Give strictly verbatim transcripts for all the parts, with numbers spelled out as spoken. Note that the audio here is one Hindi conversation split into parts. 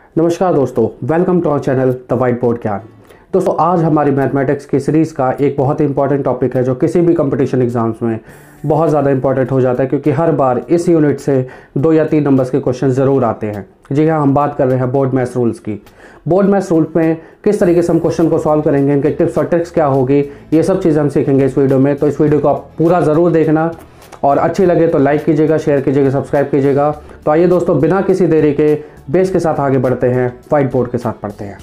नमस्कार दोस्तों, welcome to our channel the white board Gyan. दोस्तों, आज हमारी मैथमेटिक्स की सीरीज़ का एक बहुत ही इंपॉर्टेंट टॉपिक है जो किसी भी कंपटीशन एग्जाम्स में बहुत ज़्यादा इंपॉर्टेंट हो जाता है, क्योंकि हर बार इस यूनिट से दो या तीन नंबर्स के क्वेश्चन ज़रूर आते हैं। जी हाँ, हम बात कर रहे हैं बोर्ड मैथ्स रूल्स की। बोर्ड मैथ्स रूल्स में किस तरीके से हम क्वेश्चन को सॉल्व करेंगे, इनके टिप्स और ट्रिक्स क्या होगी, ये सब चीज़ें हम सीखेंगे इस वीडियो में। तो इस वीडियो को आप पूरा ज़रूर देखना और अच्छी लगे तो लाइक कीजिएगा, शेयर कीजिएगा, सब्सक्राइब कीजिएगा। तो आइए दोस्तों, बिना किसी देरी के बेस के साथ आगे बढ़ते हैं, व्हाइट बोर्ड के साथ पढ़ते हैं।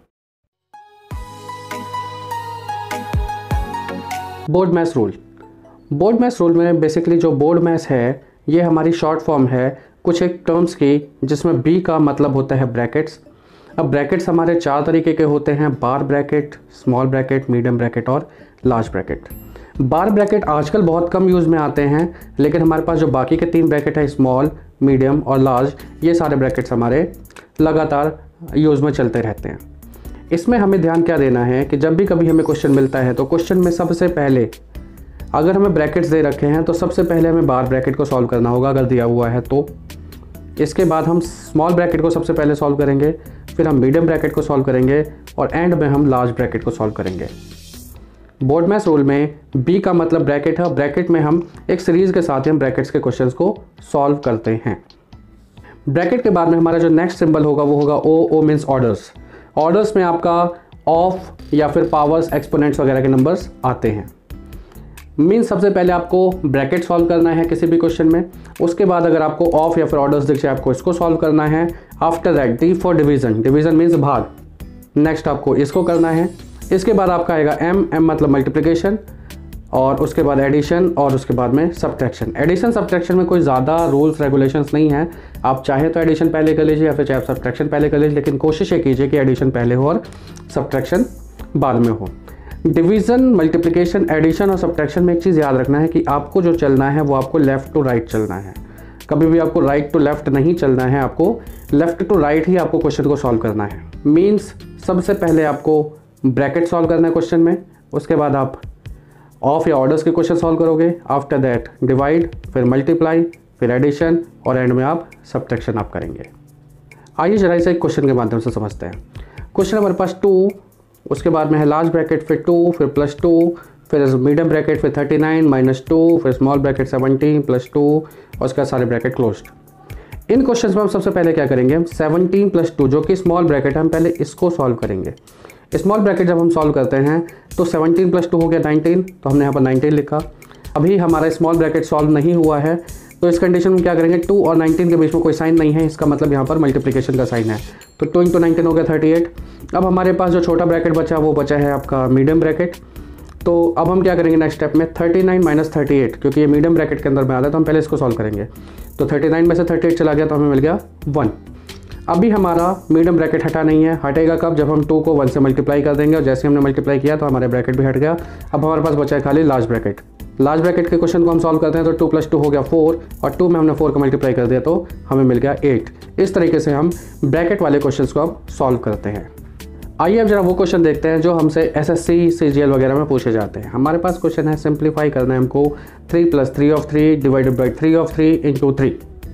BODMAS rule. BODMAS rule में बेसिकली जो बोर्ड मैथ्स है ये हमारी शॉर्ट फॉर्म है कुछ एक टर्म्स की, जिसमें बी का मतलब होता है ब्रैकेट्स। अब ब्रैकेट्स हमारे चार तरीके के होते हैं: bar bracket, small bracket, medium bracket और लार्ज ब्रैकेट। बार ब्रैकेट आजकल बहुत कम यूज़ में आते हैं, लेकिन हमारे पास जो बाकी के तीन ब्रैकेट है, स्मॉल, मीडियम और लार्ज, ये सारे ब्रैकेट्स हमारे लगातार यूज़ में चलते रहते हैं। इसमें हमें ध्यान क्या देना है कि जब भी कभी हमें क्वेश्चन मिलता है तो क्वेश्चन में सबसे पहले अगर हमें ब्रैकेट्स दे रखे हैं तो सबसे पहले हमें बार ब्रैकेट को सॉल्व करना होगा अगर दिया हुआ है तो। इसके बाद हम स्मॉल ब्रैकेट को सबसे पहले सॉल्व करेंगे, फिर हम मीडियम ब्रैकेट को सॉल्व करेंगे और एंड में हम लार्ज ब्रैकेट को सॉल्व करेंगे। बोर्ड मैथ्स रूल में बी का मतलब ब्रैकेट है। ब्रैकेट में हम एक सीरीज़ के साथ हम ब्रैकेट्स के क्वेश्चंस को सॉल्व करते हैं। ब्रैकेट के बाद में हमारा जो नेक्स्ट सिंबल होगा वो होगा O. O means orders. Orders में आपका ऑफ या फिर पावर्स, एक्सपोनेंट्स वगैरह के नंबर्स आते हैं। मीन्स सबसे पहले आपको ब्रैकेट सॉल्व करना है किसी भी क्वेश्चन में, उसके बाद अगर आपको ऑफ या फिर ऑर्डर्स दिख जाए आपको इसको सॉल्व करना है। After that D for division. Division means भाग। नेक्स्ट आपको इसको करना है। इसके बाद आपका आएगा एम। एम मतलब मल्टीप्लिकेशन, और उसके बाद एडिशन, और उसके बाद में सब्ट्रैक्शन। एडिशन सब्ट्रैक्शन में कोई ज़्यादा रूल्स रेगुलेशंस नहीं है, आप चाहे तो एडिशन पहले कर लीजिए या फिर चाहे सब्ट्रैक्शन पहले कर लीजिए, लेकिन कोशिश ये कीजिए कि एडिशन पहले हो और सब्ट्रैक्शन बाद में हो। डिवीज़न, मल्टीप्लिकेशन, एडिशन और सब्ट्रैक्शन में एक चीज़ याद रखना है कि आपको जो चलना है वो आपको लेफ़्ट टू राइट चलना है। कभी भी आपको राइट टू लेफ़्ट नहीं चलना है, आपको लेफ़्ट टू राइट ही आपको क्वेश्चन को सॉल्व करना है। मीन्स सबसे पहले आपको ब्रैकेट सॉल्व करना है क्वेश्चन में, उसके बाद आप ऑफ या ऑर्डर्स के क्वेश्चन सॉल्व करोगे। आफ्टर दैट डिवाइड, फिर मल्टीप्लाई, फिर एडिशन और एंड में आप सब्ट्रैक्शन आप करेंगे। आइए जरा इसे एक क्वेश्चन के माध्यम से समझते हैं। क्वेश्चन हमारे पास टू, उसके बाद में है लार्ज ब्रैकेट, फिर टू, फिर प्लस टू, फिर मीडियम ब्रैकेट, फिर थर्टी नाइन माइनस टू, फिर small bracket seventeen plus two और उसका सारे ब्रैकेट क्लोज्ड। इन क्वेश्चन में हम सबसे पहले क्या करेंगे, हम सेवनटीन प्लस टू जो कि स्मॉल ब्रैकेट है, हम पहले इसको सॉल्व करेंगे। स्मॉल ब्रैकेट जब हम सॉल्व करते हैं तो सेवनटीन प्लस टू हो गया नाइनटीन, तो हमने यहाँ पर नाइनटीन लिखा। अभी हमारा स्मॉल ब्रैकेट सॉल्व नहीं हुआ है, तो इस कंडीशन में क्या करेंगे, टू और नाइनटीन के बीच में कोई साइन नहीं है, इसका मतलब यहाँ पर मल्टीप्लिकेशन का साइन है, तो टू इंटू नाइनटीन हो गया थर्टी एट। अब हमारे पास जो छोटा ब्रैकेट बचा वो बचा है आपका मीडियम ब्रैकेट। तो अब हम क्या करेंगे नेक्स्ट स्टेप में, thirty nine minus thirty eight, क्योंकि ये मीडियम ब्रैकेट के अंदर में आता है तो हम पहले इसको सॉल्व करेंगे। तो थर्टी नाइन में से थर्टी एट चला गया तो हमें मिल गया वन। अभी हमारा मीडियम ब्रैकेट हटा नहीं है, हटेगा कब, जब हम टू को वन से मल्टीप्लाई कर देंगे और जैसे हमने मल्टीप्लाई किया तो हमारे ब्रैकेट भी हट गया। अब हमारे पास बचा है खाली लार्ज ब्रैकेट। लार्ज ब्रैकेट के क्वेश्चन को हम सॉल्व करते हैं तो टू प्लस टू हो गया फोर, और टू में हमने फोर को मल्टीप्लाई कर दिया तो हमें मिल गया एट। इस तरीके से हम ब्रैकेट वाले क्वेश्चन को अब सॉल्व करते हैं। आइए अब जरा वो क्वेश्चन देखते हैं जो हमसे एसएससी, सीजीएल वगैरह में पूछे जाते हैं। हमारे पास क्वेश्चन है, सिंप्लीफाई करना है हमको, three plus three of three divided by three of three into three.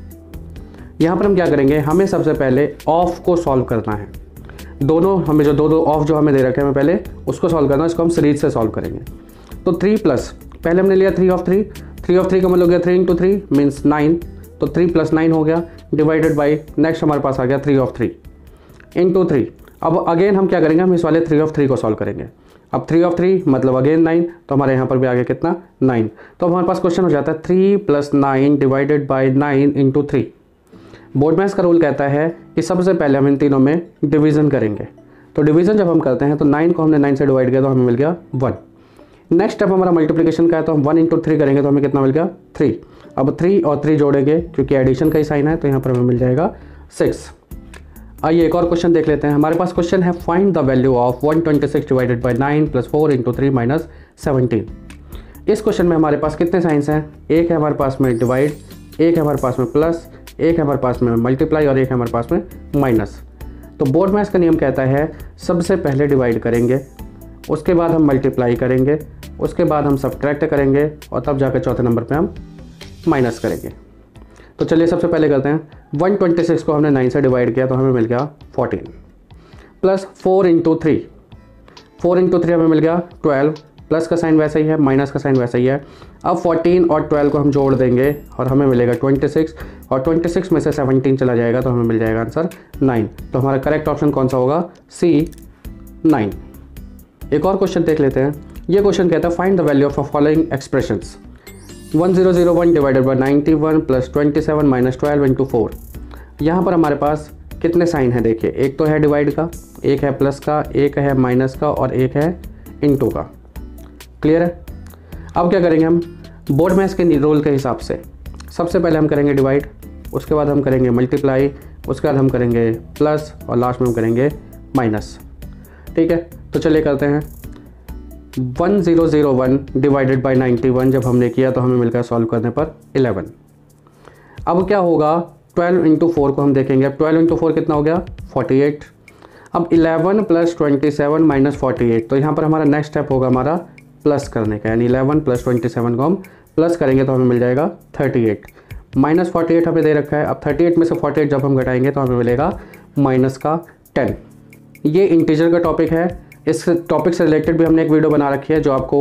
यहाँ पर हम क्या करेंगे, हमें सबसे पहले ऑफ को सॉल्व करना है। दोनों हमें जो दो दो ऑफ जो हमें दे रखे हैं, हमें पहले उसको सॉल्व करना है, इसको हम सीरीज से सॉल्व करेंगे। तो थ्री प्लस, पहले हमने लिया three of three, three of three का मतलब हो गया three into three means nine, तो थ्री प्लस नाइन हो गया, डिवाइडेड बाई नेक्स्ट हमारे पास आ गया three of three into three. अब अगेन हम क्या करेंगे, हम इस वाले थ्री ऑफ थ्री को सॉल्व करेंगे। अब थ्री ऑफ थ्री मतलब अगेन नाइन, तो हमारे यहाँ पर भी आ गया कितना, नाइन। तो अब हमारे पास क्वेश्चन हो जाता है three plus nine divided by nine into three. BODMAS का रूल कहता है कि सबसे पहले हम इन तीनों में डिवीज़न करेंगे। तो डिवीज़न जब हम करते हैं तो नाइन को हमने नाइन से डिवाइड किया तो हमें मिल गया वन। नेक्स्ट स्टेप हमारा मल्टीप्लिकेशन का है, तो हम वन इंटू थ्री करेंगे तो हमें कितना मिल गया, थ्री। अब थ्री और थ्री जोड़ेंगे क्योंकि एडिशन का ही साइन है, तो यहाँ पर हमें मिल जाएगा सिक्स। आइए एक और क्वेश्चन देख लेते हैं। हमारे पास क्वेश्चन है, find the value of one twenty six divided by nine plus four into three minus seventeen. इस क्वेश्चन में हमारे पास कितने साइंस हैं, एक है हमारे पास में डिवाइड, एक है हमारे पास में प्लस, एक है हमारे पास में मल्टीप्लाई और एक है हमारे पास में माइनस। तो बोर्ड मैथ्स का नियम कहता है सबसे पहले डिवाइड करेंगे, उसके बाद हम मल्टीप्लाई करेंगे, उसके बाद हम सब्ट्रैक्ट करेंगे और तब जाकर चौथे नंबर पे हम माइनस करेंगे। तो चलिए सबसे पहले करते हैं, वन ट्वेंटी सिक्स को हमने नाइन से डिवाइड किया तो हमें मिल गया fourteen, plus four into three, four into three हमें मिल गया ट्वेल्व, प्लस का साइन वैसा ही है, माइनस का साइन वैसा ही है। अब फोर्टीन और ट्वेल्व को हम जोड़ देंगे और हमें मिलेगा ट्वेंटी सिक्स, और ट्वेंटी सिक्स में से सेवनटीन चला जाएगा तो हमें मिल जाएगा आंसर नाइन। तो हमारा करेक्ट ऑप्शन कौन सा होगा? C, nine. एक और क्वेश्चन देख लेते हैं। ये क्वेश्चन कहता है find the value of following expressions, one zero zero one divided by ninety one plus twenty seven minus twelve into four. यहाँ पर हमारे पास कितने साइन हैं देखिए, एक तो है डिवाइड का, एक है प्लस का, एक है माइनस का और एक है इंटू का। क्लियर है? अब क्या करेंगे हम बोर्ड मैथ्स के रूल के हिसाब से, सबसे पहले हम करेंगे डिवाइड, उसके बाद हम करेंगे मल्टीप्लाई, उसके बाद हम करेंगे प्लस और लास्ट में हम करेंगे माइनस। ठीक है, तो चलिए करते हैं। One zero zero one divided by ninety one जब हमने किया तो हमें मिलकर सॉल्व करने पर इलेवन। अब क्या होगा, ट्वेल्व इंटू फोर को हम देखेंगे। अब ट्वेल्व इंटू फोर कितना हो गया? Forty eight. अब eleven plus twenty seven minus forty eight, तो यहाँ पर हमारा नेक्स्ट स्टेप होगा हमारा प्लस करने का, यानी इलेवन प्लस ट्वेंटी सेवन को हम प्लस करेंगे तो हमें मिल जाएगा thirty eight. Minus forty eight हमें दे रखा है, अब थर्टी एट में से फोर्टी एट जब हम घटाएंगे तो हमें मिलेगा माइनस का टेन। ये इंटीजर का टॉपिक है, इस टॉपिक से रिलेटेड भी हमने एक वीडियो बना रखी है जो आपको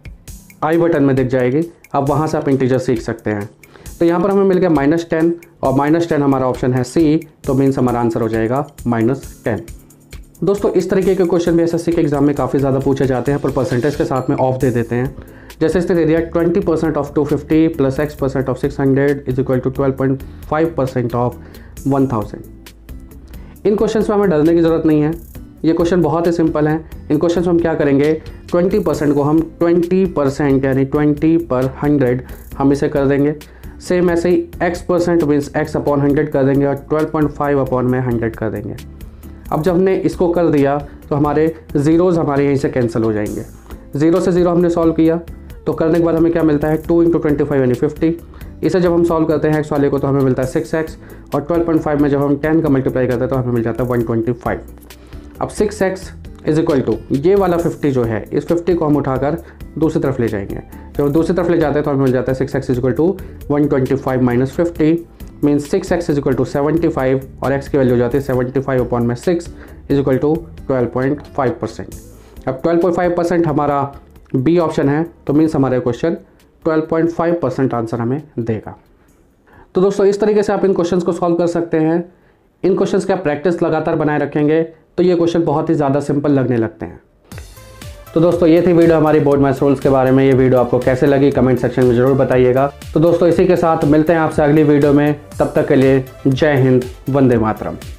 आई बटन में दिख जाएगी, अब वहाँ से आप इंटीजर सीख सकते हैं। तो यहाँ पर हमें मिल गया माइनस टेन, और माइनस टेन हमारा ऑप्शन है सी, तो मीन्स हमारा आंसर हो जाएगा माइनस टेन। दोस्तों इस तरीके के क्वेश्चन भी एसएससी के एग्जाम में काफ़ी ज़्यादा पूछे जाते हैं, पर परसेंटेज के साथ में ऑफ दे देते हैं। जैसे इसने दे दिया twenty percent of two fifty plus X percent of six hundred is equal to twelve point five percent of one thousand. इन क्वेश्चन में हमें डरने की ज़रूरत नहीं है, ये क्वेश्चन बहुत ही सिंपल हैं। इन क्वेश्चन में हम क्या करेंगे, ट्वेंटी परसेंट को हम ट्वेंटी परसेंट यानी ट्वेंटी पर हंड्रेड हम इसे कर देंगे। सेम ऐसे ही X percent means X upon hundred कर देंगे और ट्वेल्व पॉइंट फाइव अपॉन में हंड्रेड कर देंगे। अब जब हमने इसको कर दिया तो हमारे ज़ीरोज़ हमारे यहीं से कैंसिल हो जाएंगे। ज़ीरो से ज़ीरो हमने सॉल्व किया तो करने के बाद हमें क्या मिलता है, टू इंटू ट्वेंटी फाइव यानी फिफ्टी। इसे जब हम सॉल्व करते हैं एक्स वाले को तो हमें मिलता है सिक्स एक्स, और ट्वेल्व पॉइंट फाइव में जब हम टेन का मल्टीप्लाई करते हैं तो हमें मिल जाता है वन ट्वेंटी फाइव। अब six X is equal to ये वाला फिफ्टी जो है, इस फिफ्टी को हम उठाकर दूसरी तरफ ले जाएंगे। जब दूसरी तरफ ले जाते हैं तो हमें मिल जाता है six X is equal to one twenty five minus fifty, means six X is equal to seventy five, और एक्स की वैल्यू हो जाती है सेवेंटी फाइव अपॉन में six is equal to twelve point five percent. अब ट्वेल्व पॉइंट फाइव परसेंट हमारा बी ऑप्शन है, तो मीन्स हमारा question twelve point five percent answer हमें देगा। तो दोस्तों इस तरीके से आप इन क्वेश्चंस को सॉल्व कर सकते हैं। इन क्वेश्चंस का प्रैक्टिस लगातार बनाए रखेंगे तो ये क्वेश्चन बहुत ही ज़्यादा सिंपल लगने लगते हैं। तो दोस्तों ये थी वीडियो हमारी बोर्ड मैथ्स रूल्स के बारे में। ये वीडियो आपको कैसे लगी कमेंट सेक्शन में ज़रूर बताइएगा। तो दोस्तों इसी के साथ मिलते हैं आपसे अगली वीडियो में, तब तक के लिए जय हिंद, वंदे मातरम।